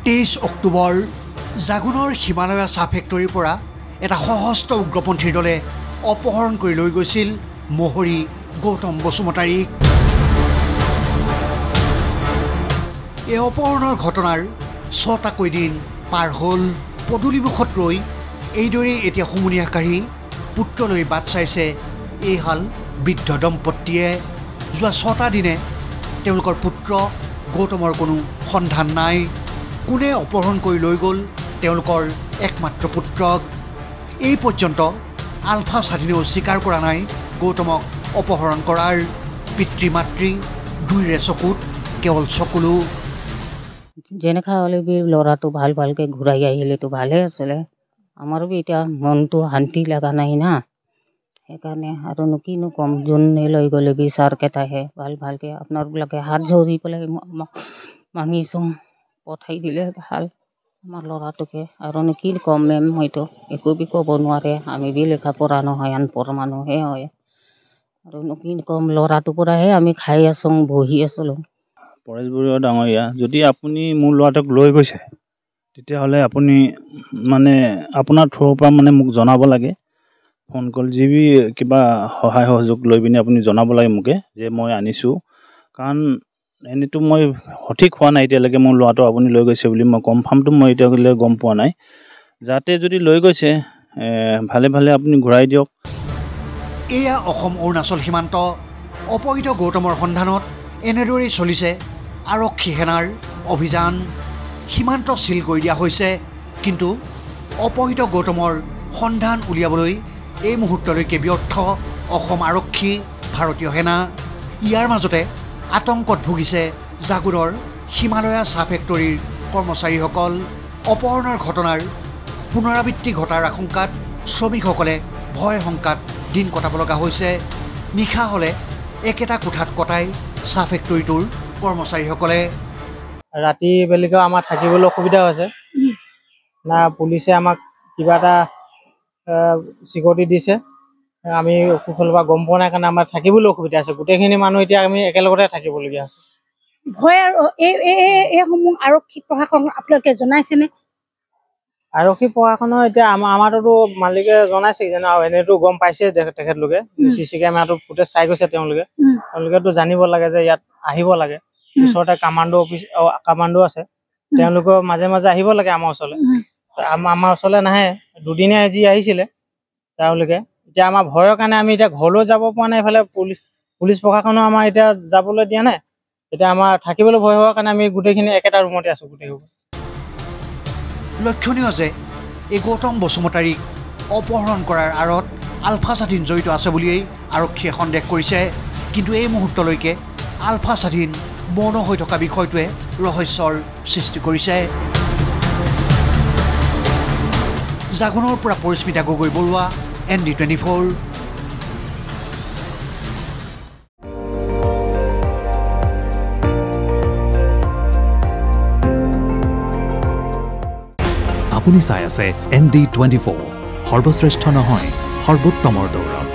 23 অক্টোবৰ জাগুনৰ হিমালয়া চাহ ফেক্টৰীৰ পৰা এটা সহস্ত উগ্ৰপন্থীৰ দলে অপহৰণ কৰি লৈ গৈছিল মহৰী গৌতম বসুমতাৰীক। এই অপহৰণৰ ঘটনাৰ 6টাকৈ দিন পাৰ হ'ল। পদূলিমুখত ৰৈ এইদৰে এতিয়া হুমুনিয়া কাঢ়ি পুত্ৰলৈ বাট চাইছে এইহাল বৃদ্ধ দম্পতীয়ে। যোৱা 6টা দিনে তেওঁলোকৰ পুত্ৰ গৌতমৰ কোনো সন্ধান নাই। কোনে অপহৰণ কৰি লৈ গ'ল তেওঁলোকৰ একমাত্ৰ পুত্ৰক? এই পৰ্যন্ত আলফা স্বাধীনেও স্বীকাৰ কৰা নাই গৌতমক অপহৰণ কৰাৰ। পিতৃ মাতৃ দুইৰে চকুত কেৱল চকুলো। যেনেকা হ'লে বি ল'ৰাটো ভালকৈ ঘূৰাই আহিলেতো ভালে আছিলে। আমাৰো বি এতিয়া মনটো শান্তি লগা নাই না, সেইকাৰণে আৰুনো কিনো ক'ম। যোনে লৈ গ'লে বি ছাৰকেইটাহে ভালকৈ আপোনালোকে হাত জৰি পেলাই মাঙিছোঁ, পঠাই দিলে ভাল আমাৰ ল'ৰাটোকে। আৰুনো কি ক'ম মেম, হয়তো একো বি ক'ব নোৱাৰে। আমি বি লেখা পঢ়া নহয়, আনপঢ় মানুহে হয়। আৰুনো কি ক'ম, ল'ৰাটোৰ পৰাহে আমি খাই আছোঁ, বহি আছিলোঁ। পৰেশ বৰুৱা ডাঙৰীয়া, যদি আপুনি মোৰ ল'ৰাটোক লৈ গৈছে তেতিয়াহ'লে আপুনি মানে আপোনাৰ থ্ৰুৰ পৰা মানে মোক জনাব লাগে। ফোন কল যি বি কিবা সহায় সহযোগ লৈ পিনি আপুনি জনাব লাগে মোকে যে মই আনিছোঁ। কাৰণ এনেইতো মই সঠিক হোৱা নাই এতিয়ালৈকে মোৰ ল'ৰাটো আপুনি লৈ গৈছে বুলি মই কনফাৰ্মটো মই এতিয়ালৈকে গম পোৱা নাই। যাতে যদি লৈ গৈছে ভালে ভালে আপুনি ঘূৰাই দিয়ক। এয়া অসম অৰুণাচল সীমান্ত। অপহৃত গৌতমৰ সন্ধানত এনেদৰেই চলিছে আৰক্ষী সেনাৰ অভিযান। সীমান্ত চিল কৰি দিয়া হৈছে, কিন্তু অপহৃত গৌতমৰ সন্ধান উলিয়াবলৈ এই মুহূৰ্তলৈকে ব্যৰ্থ অসম আৰক্ষী, ভাৰতীয় সেনা। ইয়াৰ মাজতে আতংকত ভুগিছে জাগুৰৰ হিমালয়া চাহ ফেক্টৰীৰ কৰ্মচাৰীসকল। অপহৰণৰ ঘটনাৰ পুনৰাবৃত্তি ঘটাৰ আশংকাত শ্ৰমিকসকলে ভয় শংকাত দিন কটাব লগা হৈছে। নিশা হ'লে একেটা কোঠাত কটাই চাহ ফেক্টৰীটোৰ কৰ্মচাৰীসকলে। ৰাতি বেলিকাও আমাৰ থাকিবলৈ অসুবিধা হৈছে না। পুলিচে আমাক কিবা এটা চিকিউৰিটি দিছে, আমি কুশলৰ পৰা গম পোৱা নাই কাৰণে আমাৰ থাকিবলৈ অসুবিধা আছে। গোটেইখিনি মানুহ এতিয়া আমি একেলগতে থাকিবলগীয়া আছে। ভয় আৰু এইসমূহ আৰক্ষী প্ৰশাসন আপোনালোকে জনাইছেনে? আৰক্ষী প্ৰশাসনৰ এতিয়া আমাৰতো মালিকে জনাইছে যেনে, এনেইতো গম পাইছে তেখেতলোকে। CC কেমেৰাটো ফুটেজ চাই গৈছে তেওঁলোকেতো জানিব লাগে যে ইয়াত আহিব লাগে। ওচৰতে কামাণ্ডো আছে, তেওঁলোকৰ মাজে মাজে আহিব লাগে আমাৰ ওচৰলৈ। আমাৰ ওচৰলৈ নাহে। দুদিনীয়া আজি আহিছিলে তেওঁলোকে। এতিয়া আমাৰ ভয়ৰ কাৰণে আমি এতিয়া ঘৰলৈ যাব পৰা নাই। এইফালে পুলিচ প্ৰশাসনো আমাৰ এতিয়া যাবলৈ দিয়া নাই। এতিয়া আমাৰ থাকিবলৈ ভয় হোৱাৰ কাৰণে আমি গোটেইখিনি একেটা ৰুমতে আছোঁ গোটেইবোৰ। লক্ষণীয় যে এই গৌতম বসুমতাৰীক অপহৰণ কৰাৰ আঁৰত আলফা স্বাধীন জড়িত আছে বুলিয়েই আৰক্ষীয়ে সন্দেহ কৰিছে। কিন্তু এই মুহূৰ্তলৈকে আলফা স্বাধীন মৌন হৈ থকা বিষয়টোৱে ৰহস্যৰ সৃষ্টি কৰিছে। জাগুনৰ পৰা পৰিস্মিতা গগৈ বৰুৱা, ND24। আপুনি চাই আছে ND24, সৰ্বশ্ৰেষ্ঠ নহয় সৰ্বোত্তমৰ দৌৰ।